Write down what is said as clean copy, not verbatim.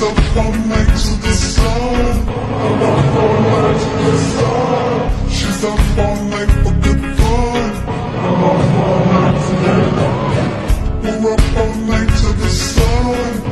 up all night to the sun. I'm up all night to the sun. She's up all night for good fun. I'm up all night to the sun. We're up all night to the sun.